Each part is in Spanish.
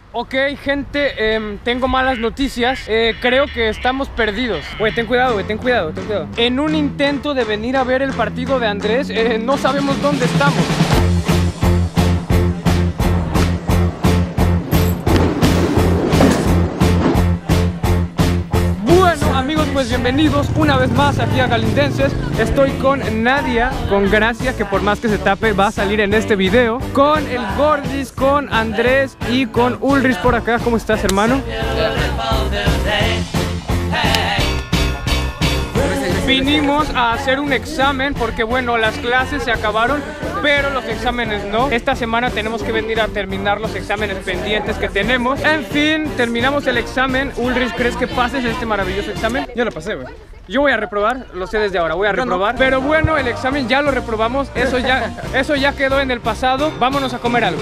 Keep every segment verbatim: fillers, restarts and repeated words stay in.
Ok, gente, eh, tengo malas noticias. eh, Creo que estamos perdidos. Güey, ten cuidado, güey, ten cuidado, ten cuidado. En un intento de venir a ver el partido de Andrés, eh, no sabemos dónde estamos. Bueno, amigos, pues bienvenidos una vez más aquí a Galindenses. Estoy con Nadia, con Gracia, que por más que se tape va a salir en este video, con el Gordis, con Andrés y con Ulrich por acá. ¿Cómo estás, hermano? Vinimos a hacer un examen porque, bueno, las clases se acabaron, pero los exámenes no. Esta semana tenemos que venir a terminar los exámenes pendientes que tenemos. En fin, terminamos el examen. Ulrich, ¿crees que pases este maravilloso examen? Yo lo pasé, güey. Yo voy a reprobar, lo sé desde ahora, voy a reprobar. No. Pero bueno, el examen ya lo reprobamos, eso ya, eso ya quedó en el pasado. Vámonos a comer algo.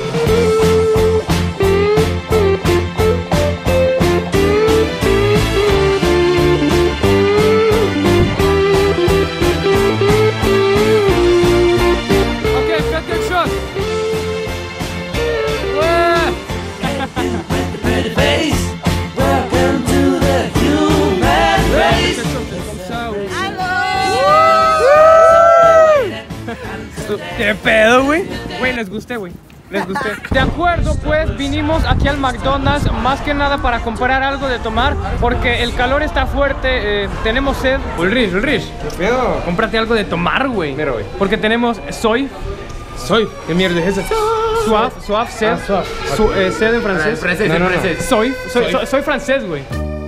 ¿Qué pedo, güey? Güey, les gusté, güey. Les gusté. De acuerdo, pues vinimos aquí al McDonald's más que nada para comprar algo de tomar, porque el calor está fuerte, eh, tenemos sed. Ulrich, Ulrich, ¿qué pedo? Cómprate algo de tomar, güey. Mira, güey. Porque tenemos soy. Soy. ¿Qué mierda es esa? Suave, suave, sed. Ah, suave. Su, eh, sed en francés. En francés, No, en no, no. francés. Soy, soy, Soy. soy, soy francés, güey.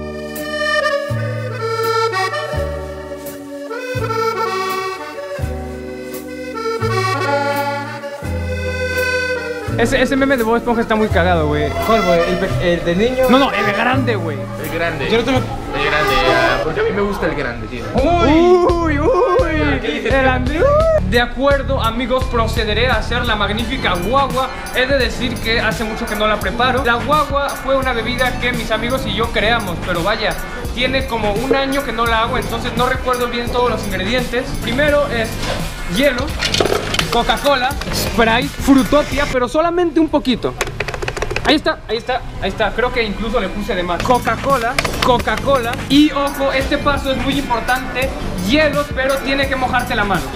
Ese, ese meme de Bob Esponja está muy cagado, güey. ¿Cuál, güey? ¿El, pe- el de niño? No, no, el grande, güey. El grande. Yo no tengo... El grande, ah, porque a mí me gusta el grande, tío. Uy, uy. El Andrés. De acuerdo, amigos, procederé a hacer la magnífica guagua. He de decir que hace mucho que no la preparo. La guagua fue una bebida que mis amigos y yo creamos, pero vaya, tiene como un año que no la hago, entonces no recuerdo bien todos los ingredientes. Primero es hielo, Coca-Cola, Sprite, Fruitopia, pero solamente un poquito. Ahí está, ahí está, ahí está. Creo que incluso le puse de más. Coca-Cola, Coca-Cola. Y ojo, este paso es muy importante. Hielos, pero tiene que mojarte la mano.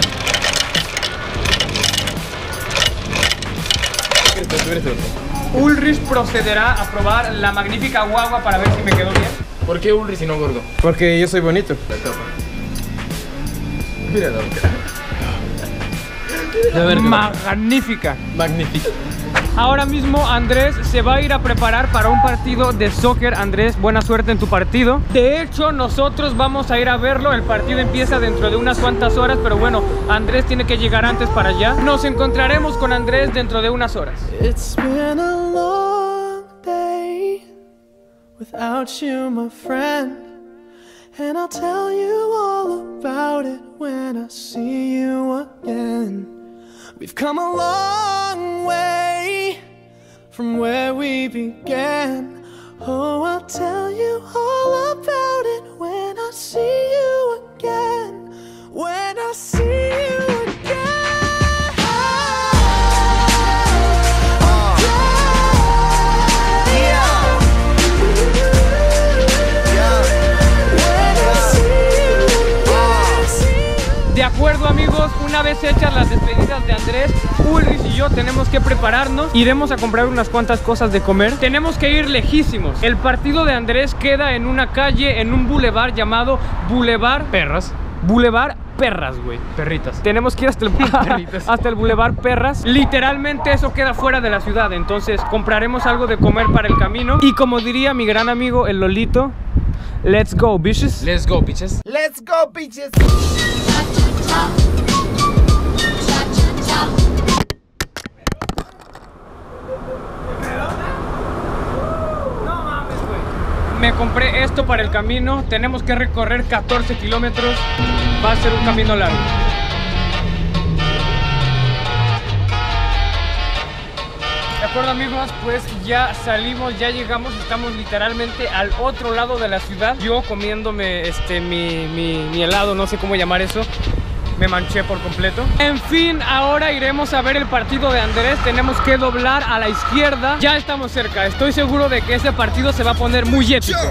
Ulrich procederá a probar la magnífica guagua para ver si me quedó bien. ¿Por qué Ulrich y no gordo? Porque yo soy bonito. La tapa. Mira la boca. Magnífica. Magnífico. Ahora mismo Andrés se va a ir a preparar para un partido de soccer. Andrés, buena suerte en tu partido. De hecho, nosotros vamos a ir a verlo. El partido empieza dentro de unas cuantas horas, pero bueno, Andrés tiene que llegar antes para allá. Nos encontraremos con Andrés dentro de unas horas. It's been a long day without you, my friend, and I'll tell you all about it when I see you again. We've come a long way from where we began. Oh, I'll tell you all about it when I see you again. When I see you again. Oh, yeah. Yeah. When I see you again. De acuerdo, amigos, una vez hechas las despedidas de Andrés, Ulrich y yo tenemos que prepararnos. Iremos a comprar unas cuantas cosas de comer. Tenemos que ir lejísimos. El partido de Andrés queda en una calle, en un bulevar llamado Boulevard Perras. Boulevard Perras, güey. Perritas. Tenemos que ir hasta el, hasta el Boulevard Perras. Literalmente eso queda fuera de la ciudad. Entonces compraremos algo de comer para el camino. Y como diría mi gran amigo el Lolito, let's go, bitches. Let's go, bitches. Let's go, bitches. Me compré esto para el camino. Tenemos que recorrer catorce kilómetros. Va a ser un camino largo. De acuerdo, amigos, pues ya salimos, ya llegamos. Estamos literalmente al otro lado de la ciudad. Yo comiéndome este, mi, mi, mi helado, no sé cómo llamar eso. me manché por completo. En fin, ahora iremos a ver el partido de Andrés. Tenemos que doblar a la izquierda. Ya estamos cerca. Estoy seguro de que ese partido se va a poner muy épico.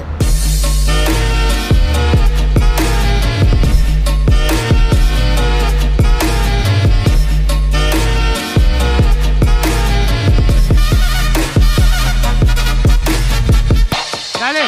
Dale.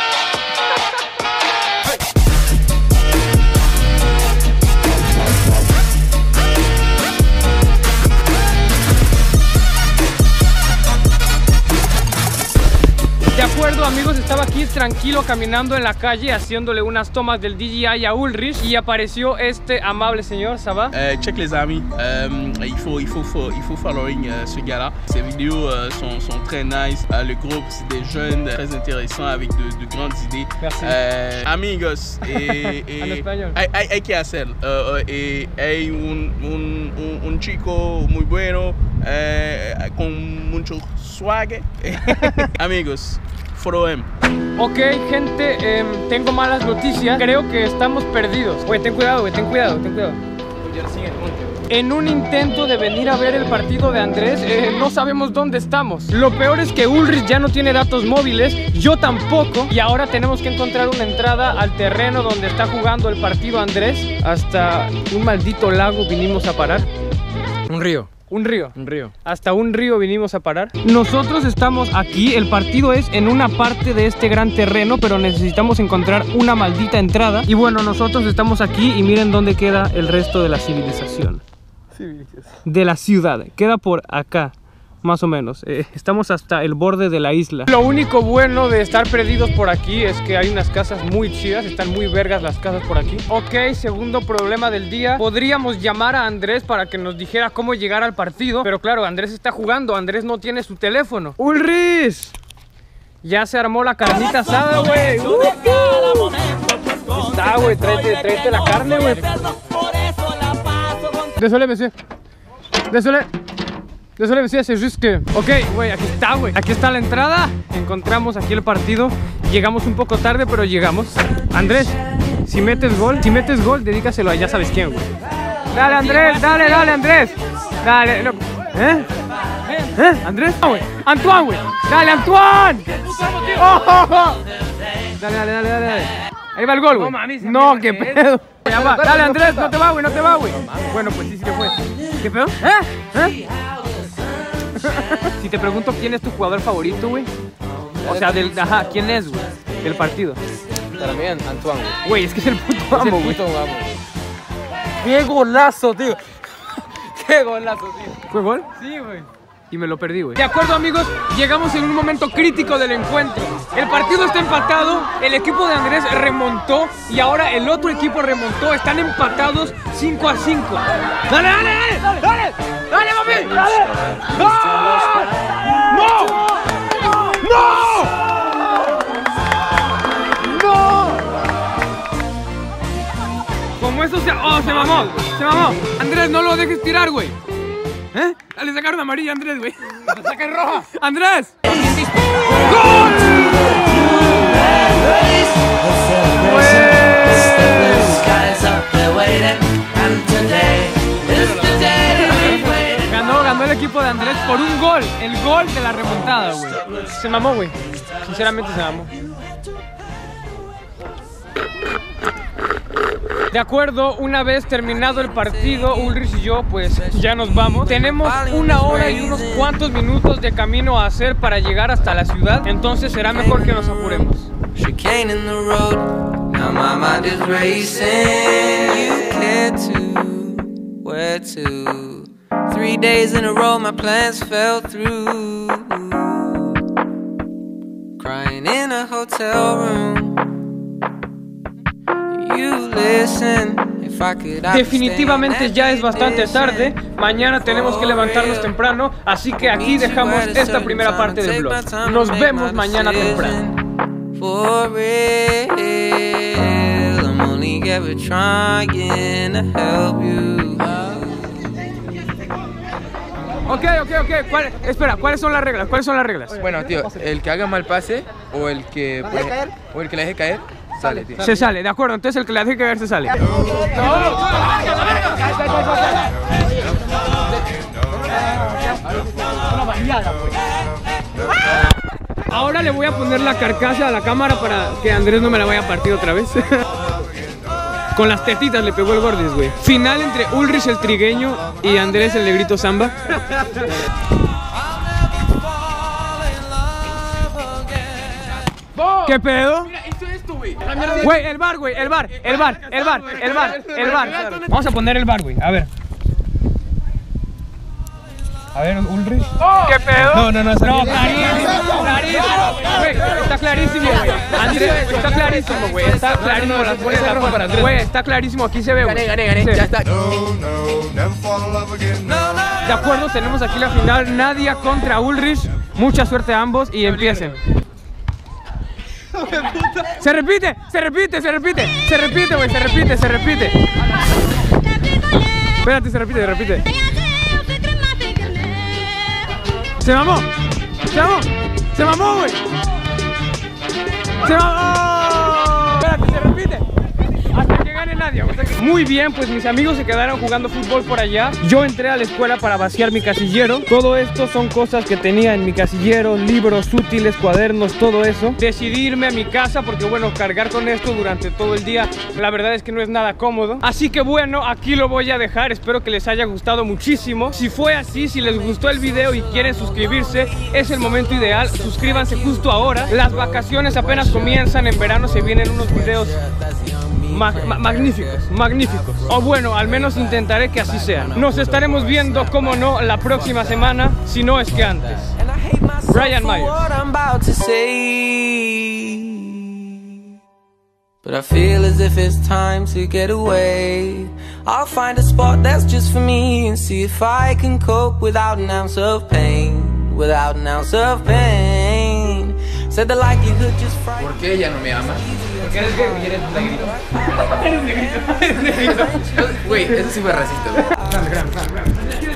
De acuerdo, amigos, estaba aquí tranquilo caminando en la calle haciéndole unas tomas del D J I a Ulrich y apareció este amable señor. ¿Ça va? Euh, check les amis, euh, il faut, il faut, faut, il faut following euh, ce gars-là. Ses vidéos euh, sont, sont très nice. Euh, le groupe, c'est des jeunes très intéressants avec de, de grandes idées. Merci. Euh, amigos, et, et En español. hay, hay, hay que hacer. Uh, y hay un, un, un, un chico muy bueno, eh, con mucho swag. Amigos, follow him. Ok, gente, eh, tengo malas noticias. Creo que estamos perdidos. Güey, ten cuidado, güey, ten cuidado, ten cuidado. En un intento de venir a ver el partido de Andrés, eh, no sabemos dónde estamos. Lo peor es que Ulrich ya no tiene datos móviles, yo tampoco. Y ahora tenemos que encontrar una entrada al terreno donde está jugando el partido Andrés. Hasta un maldito lago vinimos a parar. Un río. Un río. Un río. Hasta un río vinimos a parar. Nosotros estamos aquí, el partido es en una parte de este gran terreno, pero necesitamos encontrar una maldita entrada. Y bueno, nosotros estamos aquí y miren dónde queda el resto de la civilización. De la ciudad, queda por acá, más o menos. eh, Estamos hasta el borde de la isla. Lo único bueno de estar perdidos por aquí es que hay unas casas muy chidas. Están muy vergas las casas por aquí. Ok, segundo problema del día. Podríamos llamar a Andrés para que nos dijera cómo llegar al partido, pero claro, Andrés está jugando. Andrés no tiene su teléfono. ¡Ulrich! Ya se armó la carnita asada, güey. uh, Está, güey, tráete, tráete la carne, güey. Désolé, monsieur. Désolé. Désolé, monsieur, c'est juste que... Ok, güey, aquí está, güey. Aquí está la entrada. Encontramos aquí el partido. Llegamos un poco tarde, pero llegamos. Andrés, si metes gol, si metes gol, dedícaselo a ya sabes quién, güey. Dale, Andrés, dale, dale, Andrés. Dale, no. ¿Eh? ¿Eh? ¿Andrés? No, güey. Antoine, güey. Dale, Antoine. Oh, oh, oh. Dale, dale, dale, dale. Ahí va el gol, güey. No, qué pedo. Ya va. Dale, Andrés, no te va, güey, no te va, güey. Bueno, pues sí, sí te fue. ¿Qué pedo? ¿Eh? ¿Eh? Si te pregunto quién es tu jugador favorito, güey. O sea, del, ajá, ¿quién es, güey? Del partido. Para mí, Antoine, güey. Güey, es que es el puto Es el amo, güey. puto amo. ¡Qué golazo, tío! ¡Qué golazo, tío! ¿Fue gol? Sí, güey. Y me lo perdí, güey. De acuerdo, amigos, llegamos en un momento crítico del encuentro. El partido está empatado, el equipo de Andrés remontó y ahora el otro equipo remontó. Están empatados cinco a cinco. ¡Dale, dale, dale! ¡Dale! ¡Dale, mami! ¡Dale! ¡No! ¡No! ¡No! Como eso se... ¡Oh, se mamó! ¡Se mamó! Andrés, no lo dejes tirar, güey. ¿Eh? Dale, sacaron amarilla a Andrés, güey. ¡Saca roja! ¡Andrés! ¡Gol! Ganó, ganó el equipo de Andrés por un gol. El gol de la remontada, güey. Se mamó, güey. Sinceramente se mamó. De acuerdo, una vez terminado el partido, Ulrich y yo pues ya nos vamos. Tenemos una hora y unos cuantos minutos de camino a hacer para llegar hasta la ciudad. Entonces será mejor que nos apuremos. Three days in a row my plans fell through. Crying in a hotel room. Definitivamente ya es bastante tarde. Mañana tenemos que levantarnos temprano, así que aquí dejamos esta primera parte del vlog. Nos vemos mañana temprano. Ok, ok, ok. ¿Cuál, espera, ¿cuáles son las reglas? ¿Cuáles son las reglas? Bueno, tío, el que haga mal pase o el que, pues, o el que la deje caer Sale, tío. Se sale, de acuerdo, entonces el que le hace que ver se sale. Ahora le voy a poner la carcasa a la cámara para que Andrés no me la vaya a partir otra vez. Con las tetitas le pegó el Gordis, güey. Final entre Ulrich el trigueño y Andrés el negrito samba. ¿Qué pedo? Mira, esto es esto, güey. Güey, el bar, güey, el bar, el bar, el bar, el bar, el bar. Vamos a poner el bar, güey, a ver. A ver, Ulrich. ¿Qué pedo? No, no, no, No, clarísimo, clarísimo. Güey, está clarísimo, güey. Andrés, está clarísimo, güey. Está clarísimo. Güey, está clarísimo, aquí se ve, güey. Gané, gané, gané. Sí. Ya está. De acuerdo, tenemos aquí la final. Nadia contra Ulrich. Mucha suerte a ambos y empiecen. Se repite, se repite, se repite, se repite, güey, se repite, se repite. Espérate, se repite, se repite. Se mamó, se mamó, se mamó, güey. Se mamó. Espérate, se repite. Hasta que gane Nadia. Muy bien, pues mis amigos se quedaron jugando fútbol por allá. Yo entré a la escuela para vaciar mi casillero. Todo esto son cosas que tenía en mi casillero, libros útiles, cuadernos, todo eso. Decidí irme a mi casa porque bueno, cargar con esto durante todo el día, la verdad es que no es nada cómodo. Así que bueno, aquí lo voy a dejar. Espero que les haya gustado muchísimo. Si fue así, si les gustó el video y quieren suscribirse, es el momento ideal. Suscríbanse justo ahora. Las vacaciones apenas comienzan. En verano se vienen unos videos Ma ma magníficos, magníficos. O bueno, al menos intentaré que así sea. Nos estaremos viendo, como no, la próxima semana, si no es que antes. Brian Myers. But I feel as if it's time to get away. I'll find a spot that's just for me and see if I can cope without an ounce of pain. Without an ounce of pain. Said the likelihood just frightened. ¿Por qué ella no me ama? Porque eres gay y eres negrito. Eres negrito, eres negrito. Güey, eso sí fue racista, güey. Grande, grande, grande, grande.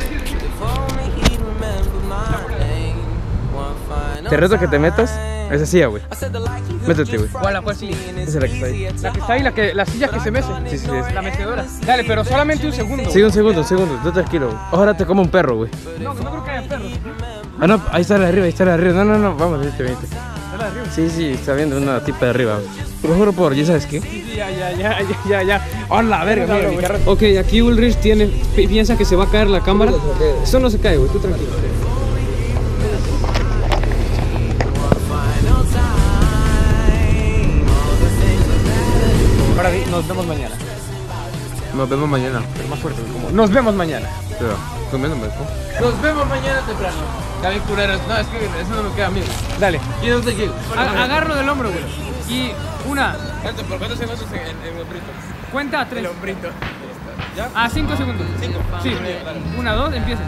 Te reto que te metas. Esa silla, güey. Métete, güey. ¿Cuál, cuál silla? Esa es la que está ahí. La que está ahí, la, que, la silla que se mece. Sí, sí, sí. La mecedora. Dale, pero solamente un segundo. Sí, un segundo, un segundo. Tú tranquilo, güey. Ojalá te coma un perro, güey. No, no creo que haya perros. Ah, no, ahí está la de arriba, ahí está la de arriba. No, no, no, vamos, vente, vente. Sí, sí, está viendo una tipa de arriba. Te lo juro por, ¿ya sabes qué? Sí, ya, ya, ya, ya, ya, ya. ¡Hola, verga! Mira, mi carro. Ok, aquí Ulrich tiene, pi piensa que se va a caer la cámara. Eso no se cae, güey, tú tranquilo. Ahora sí, nos vemos mañana. Nos vemos mañana. Pero más fuerte, como. Nos vemos mañana. Pero, comiéndome, ¿no? Nos vemos mañana temprano. David Cureros. No, es que eso no me queda a mí. Dale. ¿Y dónde llego? Agárralo del hombro, güey. Y una. ¿Por cuántos segundos en el hombrito? Cuenta a tres. El hombrito. ¿Ya? A cinco segundos. Cinco. Sí. Una, dos, empiecen.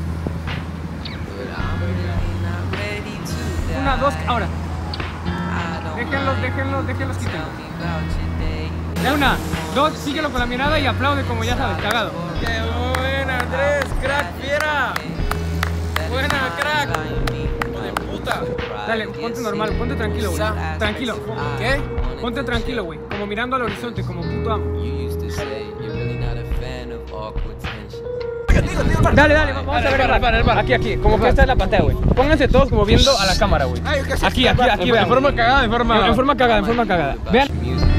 Una, dos, ahora. Déjenlos, déjenlos, déjenlos quitar. De una, dos, síguelo con la mirada y aplaude como ya sabes, cagado. ¡Qué buena, Andrés! ¡Crack, fiera! ¡Buena, crack! ¡Hijo de puta! Dale, ponte normal, ponte tranquilo, güey. Tranquilo. ¿Qué? Ponte tranquilo, güey. Como mirando al horizonte, como puto amo. Dale, dale, vamos a ver el bar, el bar. Aquí, aquí, como que esta es la pantalla, güey. Pónganse todos como viendo a la cámara, güey. Aquí, aquí, aquí, vean. En forma cagada, en forma... En forma cagada, en forma cagada. Vean.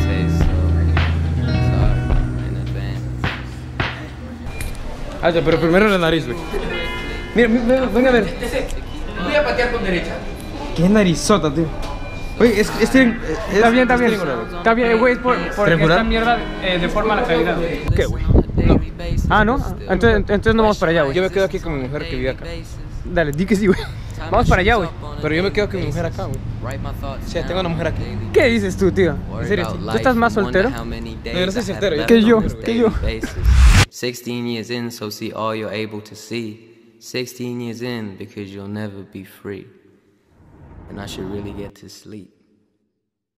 Ah, ya, pero primero la nariz, güey. Mira, mira, venga a ver. Voy a patear con derecha. Qué narizota, tío. Oye, es, es, es, Está bien, está bien. Está bien, güey, es por, por esta mierda eh, deforma la calidad. ¿Qué, güey? No. Ah, ¿no? Entonces, entonces no vamos para allá, güey. Yo me quedo aquí con mi mujer que vive acá. Dale, di que sí, güey. Vamos para allá, güey. Pero yo me quedo con mi mujer acá, güey. O sea, tengo una mujer aquí. ¿Qué dices tú, tío? En serio, ¿tú estás más soltero? No, yo no soy soltero. Que yo, que yo. sixteen years in, so see all you're able to see. sixteen years in, because you'll never be free. And I should really get to sleep.